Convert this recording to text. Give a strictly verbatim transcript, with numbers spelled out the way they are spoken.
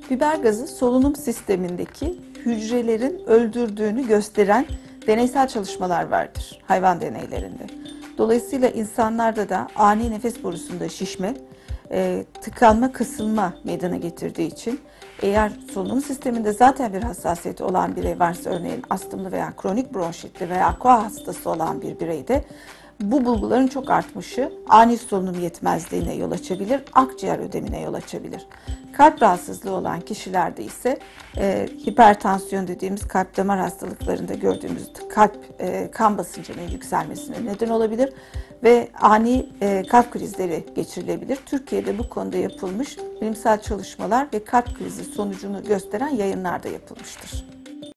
Biber gazı solunum sistemindeki hücrelerin öldürdüğünü gösteren deneysel çalışmalar vardır hayvan deneylerinde. Dolayısıyla insanlarda da ani nefes borusunda şişme, e, tıkanma, kısılma meydana getirdiği için eğer solunum sisteminde zaten bir hassasiyeti olan birey varsa, örneğin astımlı veya kronik bronşitli veya koa hastası olan bir bireyde bu bulguların çok artmışı ani solunum yetmezliğine yol açabilir, akciğer ödemine yol açabilir. Kalp rahatsızlığı olan kişilerde ise e, hipertansiyon dediğimiz kalp damar hastalıklarında gördüğümüz kalp e, kan basıncının yükselmesine neden olabilir ve ani e, kalp krizleri geçirilebilir. Türkiye'de bu konuda yapılmış bilimsel çalışmalar ve kalp krizi sonucunu gösteren yayınlar da yapılmıştır.